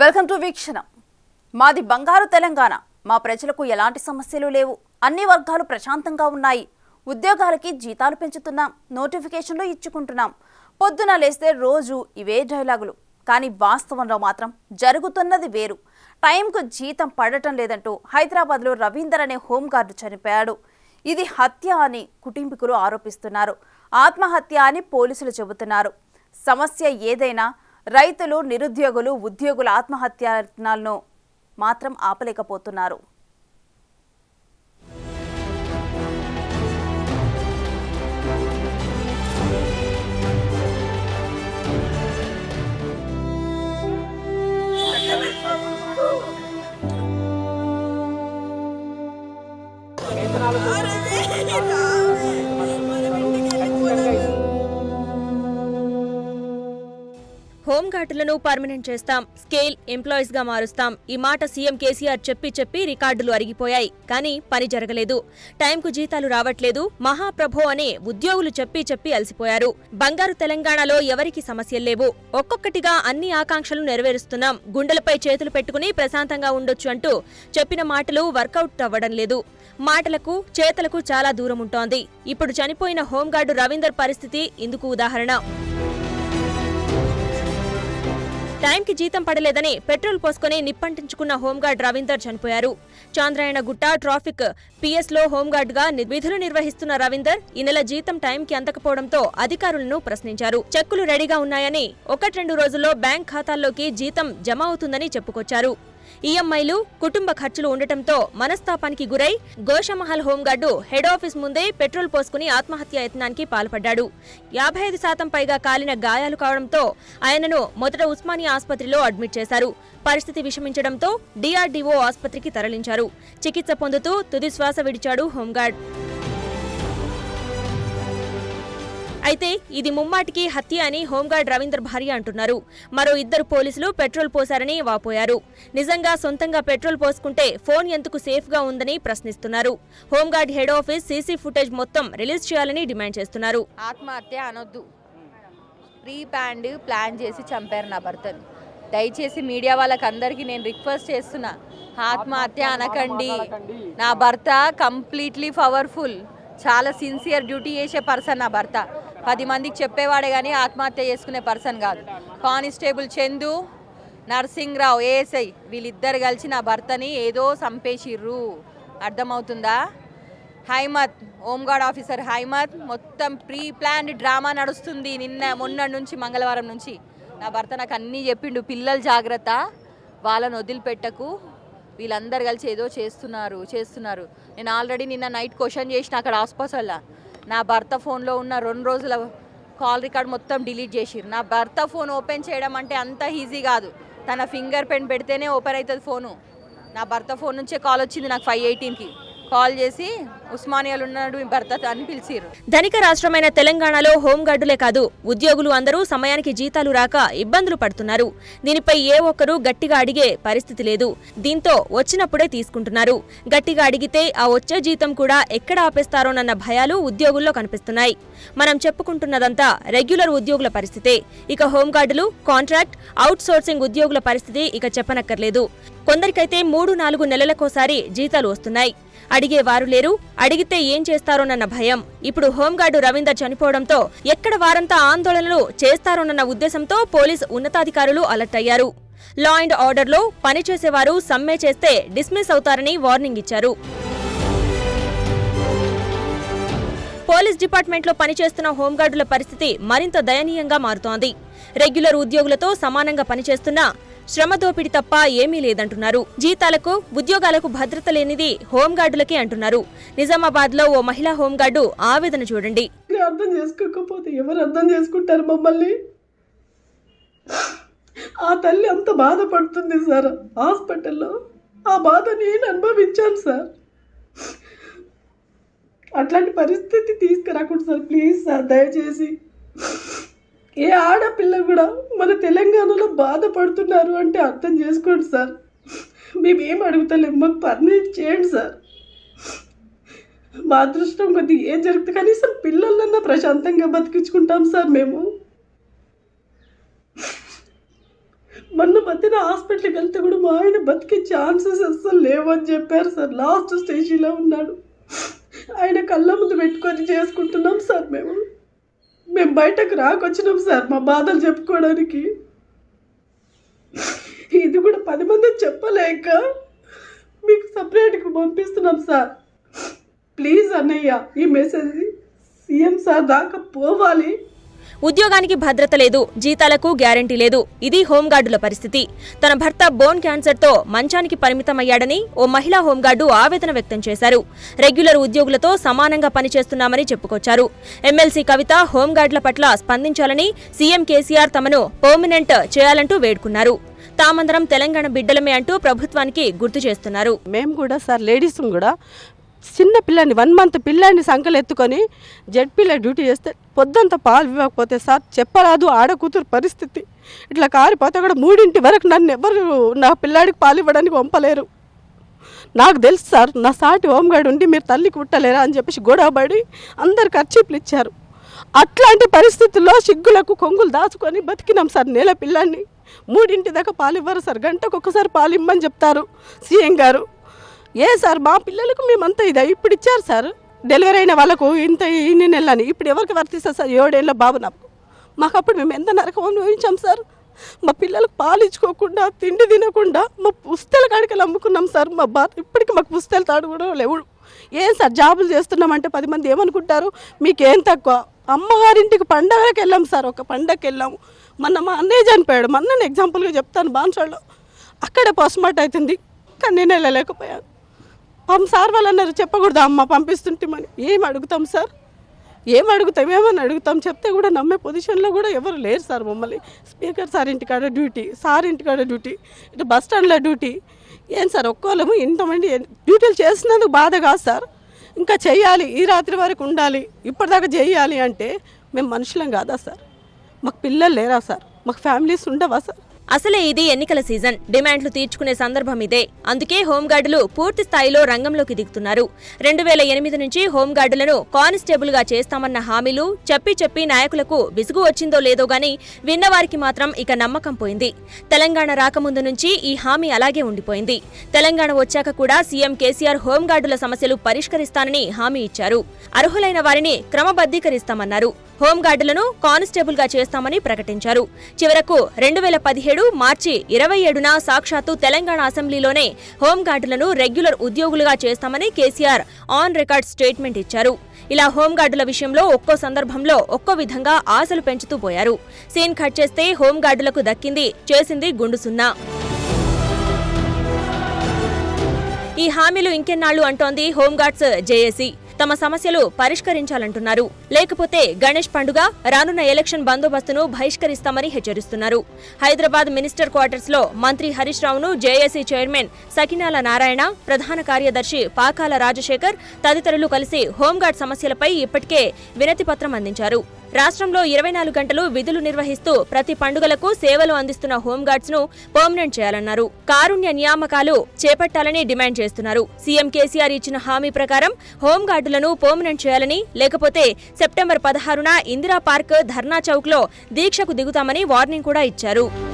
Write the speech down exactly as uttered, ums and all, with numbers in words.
Welcome to వీక్షణం. మాది బంగారు తెలంగాణ. మా ప్రజలకు ఎలాంటి సమస్యలు లేవు. అన్ని వర్గాలు ప్రశాంతంగా ఉన్నాయి. ఉద్యోగాలకి జీతాలు పెంచుతున్నాం, నోటిఫికేషన్లు ఇచ్చుకుంటున్నాం. పొద్దున లేస్తే రోజు ఇవే డైలాగులు. కానీ వాస్తవంలో మాత్రం జరుగుతున్నది వేరు. టైంకు జీతం పడటం లేదంటూ హైదరాబాద్లో రవీందర్ అనే హోంగార్డు చనిపోయాడు. ఇది హత్య అని కుటుంబీకులు ఆరోపిస్తున్నారు. ఆత్మహత్య అని పోలీసులు చెబుతున్నారు. సమస్య ఏదైనా రైతులు, నిరుద్యోగులు, ఉద్యోగుల ఆత్మహత్యలను మాత్రం ఆపలేకపోతున్నారు. హోంగార్డులను పర్మనెంట్ చేస్తాం, స్కేల్ ఎంప్లాయీస్ గా మారుస్తాం. ఈ మాట సీఎం కేసీఆర్ చెప్పి చెప్పి రికార్డులు అరిగిపోయాయి. కానీ పని జరగలేదు. టైంకు జీతాలు రావట్లేదు. మహాప్రభో అనే ఉద్యోగులు చెప్పి చెప్పి అలసిపోయారు. బంగారు తెలంగాణలో ఎవరికి సమస్యలు లేవు. ఒక్కొక్కటిగా అన్ని ఆకాంక్షలు నెరవేరుస్తున్నాం. గుండెలపై చేతులు పెట్టుకుని ప్రశాంతంగా ఉండొచ్చు అంటూ చెప్పిన మాటలు వర్కౌట్ అవ్వడం లేదు. మాటలకు చేతలకు చాలా దూరం ఉంటోంది. ఇప్పుడు చనిపోయిన హోంగార్డు రవీందర్ పరిస్థితి ఇందుకు ఉదాహరణ. టైంకి జీతం పడలేదని పెట్రోల్ పోసుకుని నిప్పంటించుకున్న హోంగార్డ్ రవీందర్ చనిపోయారు. చాంద్రాయణగుట్ట ట్రాఫిక్ పీఎస్లో హోంగార్డుగా విధులు నిర్వహిస్తున్న రవీందర్ ఈ నెల జీతం టైంకి అందకపోవడంతో అధికారులను ప్రశ్నించారు. చెక్కులు రెడీగా ఉన్నాయని, ఒకటి రెండు రోజుల్లో బ్యాంక్ ఖాతాల్లోకి జీతం జమ అవుతుందని చెప్పుకొచ్చారు. ఈఎంఐలు, కుటుంబ ఖర్చులు ఉండటంతో మనస్తాపానికి గురై గోషమహల్ హోంగార్డు హెడ్ ఆఫీస్ ముందే పెట్రోల్ పోసుకుని ఆత్మహత్యా యత్నానికి పాల్పడ్డాడు. యాభై ఐదు శాతం పైగా కాలిన గాయాలు కావడంతో ఆయనను మొదట ఉస్మానియా ఆసుపత్రిలో అడ్మిట్ చేశారు. పరిస్థితి విషమించడంతో డీఆర్డీఓ ఆసుపత్రికి తరలించారు. చికిత్స పొందుతూ తుది శ్వాస విడిచాడు హోంగార్డ్. అయితే ఇది ముమ్మాటికి హత్య అని హోంగార్డ్ రవీందర్ భార్య అంటున్నారు. మరో ఇద్దరు పోలీసులు పెట్రోల్ పోశారని వాపోయారు. నిజంగా సొంతంగా పెట్రోల్ పోసుకుంటే ఫోన్ ఎందుకు సేఫ్ గా ఉందని ప్రశ్నిస్తున్నారు. Home guard head office CC footage మొత్తం రిలీజ్ చేయాలని డిమాండ్ చేస్తున్నారు. ఆత్మహత్య అనొద్దు, ప్రీ ప్లాన్డ్ ప్లాన్ చేసి చంపారు నా భర్తను. దయచేసి మీడియా వాళ్ళకి అందరికీ నేను రిక్వెస్ట్ చేస్తున్నా, ఆత్మహత్య అనకండి. నా భర్త కంప్లీట్లీ పవర్ఫుల్, చాలా సిన్సియర్ డ్యూటీ చేసే పర్సన్ నా భర్త. పది మందికి చెప్పేవాడే కానీ ఆత్మహత్య చేసుకునే పర్సన్ కాదు. కానిస్టేబుల్ చందు, నర్సింగ్రావు ఏఎస్ఐ వీళ్ళిద్దరు కలిసి నా భర్తని ఏదో చంపేసిర్రు. అర్థమవుతుందా? హైమత్ హోంగార్డ్ ఆఫీసర్ హైమత్ మొత్తం ప్రీ ప్లాన్డ్ డ్రామా నడుస్తుంది. నిన్న మొన్న నుంచి మంగళవారం నుంచి నా భర్త నాకు అన్నీ చెప్పిండు. పిల్లలు జాగ్రత్త, వాళ్ళని వదిలిపెట్టకు, వీళ్ళందరూ కలిసి ఏదో చేస్తున్నారు చేస్తున్నారు నేను ఆల్రెడీ నిన్న నైట్ క్వశ్చన్ చేసిన అక్కడ హాస్పిటల్లో. నా భర్త ఫోన్లో ఉన్న రెండు రోజుల కాల్ రికార్డ్ మొత్తం డిలీట్ చేసిర్రు. నా భర్త ఫోన్ ఓపెన్ చేయడం అంటే అంత ఈజీ కాదు. తన ఫింగర్ ప్రింట్ పెడితేనే ఓపెన్ అవుతుంది ఫోను. నా భర్త ఫోన్ నుంచే కాల్ వచ్చింది నాకు ఫైవ్ ఎయిటీన్కి కాల్ చేసి ఉస్మానియాలో ఉన్నాడు మీ భర్త అని పిలిచిర్రు. ధనిక రాష్ట్రమైన తెలంగాణలో హోంగార్డులే కాదు, ఉద్యోగులు అందరూ సమయానికి జీతాలు రాక ఇబ్బందులు పడుతున్నారు. దీనిపై ఏ ఒక్కరూ గట్టిగా అడిగే పరిస్థితి లేదు. దీంతో వచ్చినప్పుడే తీసుకుంటున్నారు. గట్టిగా అడిగితే ఆ వచ్చే జీతం కూడా ఎక్కడ ఆపేస్తారోనన్న భయాలు ఉద్యోగుల్లో కనిపిస్తున్నాయి. మనం చెప్పుకుంటున్నదంతా రెగ్యులర్ ఉద్యోగుల పరిస్థితే. ఇక హోంగార్డులు, కాంట్రాక్ట్, అవుట్ సోర్సింగ్ ఉద్యోగుల పరిస్థితి ఇక చెప్పనక్కర్లేదు. కొందరికైతే మూడు నాలుగు నెలలకోసారి జీతాలు వస్తున్నాయి. అడిగేవారు లేరు. అడిగితే ఏం చేస్తారోనన్న భయం. ఇప్పుడు హోంగార్డు రవీందర్ చనిపోవడంతో ఎక్కడ వారంతా ఆందోళనలు చేస్తారోనన్న ఉద్దేశంతో పోలీసు ఉన్నతాధికారులు అలర్ట్ అయ్యారు. లా అండ్ ఆర్డర్లో పనిచేసేవారు సమ్మె చేస్తే డిస్మిస్ అవుతారని వార్నింగ్ ఇచ్చారు. పోలీస్ డిపార్ట్మెంట్లో పనిచేస్తున్న హోంగార్డుల పరిస్థితి మరింత దయనీయంగా మారుతోంది. రెగ్యులర్ ఉద్యోగులతో సమానంగా పనిచేస్తున్నా శ్రమ దోపిడి తప్ప ఏమీ లేదంటున్నారు. జీతాలకు, ఉద్యోగాలకు భద్రత లేనిది హోంగార్డులకే అంటున్నారు. నిజామాబాద్ లో ఓ మహిళా హోంగార్డు ఆవేదన చూడండి. అర్థం చేసుకోకపోతే ఎవరు అర్థం చేసుకుంటారు మమ్మల్ని? ఆ తల్లి అంత బాధపడుతుంది సార్ హాస్పిటల్లో. ఆ బాధ నేను అనుభవించాను సార్. అట్లాంటి పరిస్థితి తీసుకురాకుండా సార్ ప్లీజ్ సార్, దయచేసి. ఏ ఆడపిల్ల కూడా మన తెలంగాణలో బాధపడుతున్నారు అంటే అర్థం చేసుకోండి సార్. మేమేం అడుగుతలేము, మాకు పర్మిట్ చేయండి సార్. మా అదృష్టం కొద్ది ఏం జరుగుతుంది, కనీసం పిల్లలన్నా ప్రశాంతంగా బతికించుకుంటాం సార్. మేము మొన్న మధ్యన హాస్పిటల్కి వెళ్తే కూడా మా ఆయన బతికే ఛాన్సెస్ అస్సలు లేవని చెప్పారు సార్. లాస్ట్ స్టేజ్లో ఉన్నాడు. ఆయన కళ్ళ ముందు పెట్టుకొని చేసుకుంటున్నాం సార్. మేము మేము బయటకు రాకొచ్చినాం సార్ మా బాధలు చెప్పుకోవడానికి. ఇది కూడా పది మంది చెప్పలేక మీకు సపరేట్గా పంపిస్తున్నాం సార్. ప్లీజ్ అన్నయ్య ఈ మెసేజ్ సీఎం సార్ దాకా పోవాలి. ఉద్యోగానికి భద్రత లేదు, జీతాలకు గ్యారంటీ లేదు. ఇది హోంగార్డుల పరిస్థితి. తన భర్త బోన్ క్యాన్సర్తో మంచానికి పరిమితమయ్యాడని ఓ మహిళా హోంగార్డు ఆవేదన వ్యక్తం చేశారు. రెగ్యులర్ ఉద్యోగులతో సమానంగా పనిచేస్తున్నామని చెప్పుకొచ్చారు. ఎమ్మెల్సీ కవిత హోంగార్డుల పట్ల స్పందించాలని సీఎం కేసీఆర్ తమను పర్మనెంట్ చేయాలంటూ వేడుకున్నారు. తామందరం తెలంగాణ బిడ్డలమే అంటూ ప్రభుత్వానికి గుర్తు చేస్తున్నారు. మేము కూడా సార్ లేడీస్ కూడా చిన్న పిల్లని వన్ మంత్ పిల్లాన్ని సంకలు ఎత్తుకొని జెడ్పీలో డ్యూటీ చేస్తే పొద్దంతా పాలు ఇవ్వకపోతే సార్ చెప్పరాదు ఆడ కూతురు పరిస్థితి. ఇట్లా కారిపోతే కూడా మూడింటి వరకు నన్ను ఎవరు నా పిల్లాడికి పాలు ఇవ్వడానికి పంపలేరు. నాకు తెలుసు సార్ నా సాటి హోంగార్డు ఉండి మీరు తల్లికి పుట్టలేరా అని చెప్పేసి గొడవపడి అందరు ఖర్చీపులు ఇచ్చారు. అట్లాంటి పరిస్థితుల్లో సిగ్గులకు కొంగులు దాచుకొని బతికినాం సార్. నెల పిల్లాన్ని మూడింటి దాకా పాలు ఇవ్వరు సార్. గంటకు ఒక్కసారి పాలు ఇమ్మని చెప్తారు సీఎం గారు. ఏ సార్ మా పిల్లలకు మేమంతా ఇదా ఇప్పుడు ఇచ్చారు సార్. డెలివరీ అయిన వాళ్ళకు ఇంత ఇన్ని నెలని ఇప్పుడు ఎవరికి వర్తిస్తారు సార్? ఏడేళ్ళ బాబు నాకు. మాకు అప్పుడు మేము ఎంత నరకం అనుభవించాం సార్. మా పిల్లలకు పాలు ఇచ్చుకోకుండా తిండి తినకుండా మా పుస్తల కాడికలు అమ్ముకున్నాం సార్. మా బా ఇప్పటికి మాకు పుస్తలు తాడు కూడా లేవు. ఏం సార్ జాబులు చేస్తున్నామంటే పది మంది ఏమనుకుంటారు మీకేం తక్కువ. అమ్మగారింటికి పండగకి వెళ్ళాం సార్. ఒక పండగకి వెళ్ళాము. మొన్న మా అన్నయ్య చనిపోయాడు. మా అన్నని ఎగ్జాంపుల్గా చెప్తాను. బాన్సాడ్లో అక్కడే పోస్ట్మార్టం అవుతుంది కానీ నేను వెళ్ళలేకపోయాను. పంప సార్ వాళ్ళు అన్నారు చెప్పకూడదు అమ్మ పంపిస్తుంటామని. ఏం అడుగుతాం సార్? ఏం అడుగుతాం? ఏమని అడుగుతాం? చెప్తే కూడా నమ్మే పొజిషన్లో కూడా ఎవరు లేరు సార్. మమ్మల్ని స్పీకర్ సార్ ఇంటికాడ డ్యూటీ, సార్ ఇంటికాడ డ్యూటీ, ఇటు బస్ స్టాండ్లో డ్యూటీ. ఏం సార్ ఒక్కోళ్ళము ఇంతమంది డ్యూటీలు చేసినందుకు బాధ కాదు సార్. ఇంకా చెయ్యాలి, ఈ రాత్రి వరకు ఉండాలి, ఇప్పటిదాకా చేయాలి అంటే మేము మనుషులం కాదా సార్? మాకు పిల్లలు లేరా సార్? మాకు ఫ్యామిలీస్ ఉండవా సార్? అసలే ఇది ఎన్నికల సీజన్. డిమాండ్లు తీర్చుకునే సందర్భం ఇదే. అందుకే హోంగార్డులు పూర్తి స్థాయిలో రంగంలోకి దిగుతున్నారు. రెండు వేల ఎనిమిది నుంచి హోంగార్డులను కానిస్టేబుల్ గా చేస్తామన్న హామీలు చెప్పి చెప్పి నాయకులకు విసుగు వచ్చిందో లేదో గానీ విన్నవారికి మాత్రం ఇక నమ్మకం పోయింది. తెలంగాణ రాకముందు నుంచి ఈ హామీ అలాగే ఉండిపోయింది. తెలంగాణ వచ్చాక కూడా సీఎం కేసీఆర్ హోంగార్డుల సమస్యలు పరిష్కరిస్తానని హామీ ఇచ్చారు. అర్హులైన వారిని క్రమబద్దీకరిస్తామన్నారు. హోంగార్డులను కానిస్టేబుల్ గా చేస్తామని ప్రకటించారు. చివరకు రెండు వేల పదిహేడు మార్చి ఇరవై ఏడున సాక్షాత్తు తెలంగాణ అసెంబ్లీలోనే హోంగార్డులను రెగ్యులర్ ఉద్యోగులుగా చేస్తామని కేసీఆర్ ఆన్ రికార్డ్ స్టేట్మెంట్ ఇచ్చారు. ఇలా హోంగార్డుల విషయంలో ఒక్కో సందర్భంలో ఒక్కో విధంగా ఆశలు పెంచుతూ పోయారు. సీన్ కట్ చేస్తే హోంగార్డులకు దక్కింది చేసింది గుండు సున్నా. ఈ హామీలు ఇంకెన్నాళ్లు అంటోంది హోంగార్డ్స్ జేఏసీ. తమ సమస్యలు పరిష్కరించాలంటున్నారు. లేకపోతే గణేష్ పండుగ, రానున్న ఎలక్షన్ బందోబస్తును బహిష్కరిస్తామని హెచ్చరిస్తున్నారు. హైదరాబాద్ మినిస్టర్ క్వార్టర్స్ లో మంత్రి హరీష్ రావును జేఏసీ చైర్మన్ సకినాల నారాయణ, ప్రధాన కార్యదర్శి పాకాల రాజశేఖర్ తదితరులు కలిసి హోంగార్డ్ సమస్యలపై ఇప్పటికే వినతి పత్రం అందించారు. రాష్ట్రంలో ఇరవై నాలుగు గంటలు విధులు నిర్వహిస్తూ ప్రతి పండుగలకు సేవలు అందిస్తున్న హోంగార్డ్స్ ను పర్మనెంట్ చేయాలన్నారు. కారుణ్య నియామకాలు చేపట్టాలని డిమాండ్ చేస్తున్నారు. సీఎం కేసీఆర్ ఇచ్చిన హామీ ప్రకారం హోంగార్డులను పర్మనెంట్ చేయాలని, లేకపోతే సెప్టెంబర్ పదహారున ఇందిరా పార్క్ ధర్నా చౌక్ లో దీక్షకు దిగుతామని వార్నింగ్ కూడా ఇచ్చారు.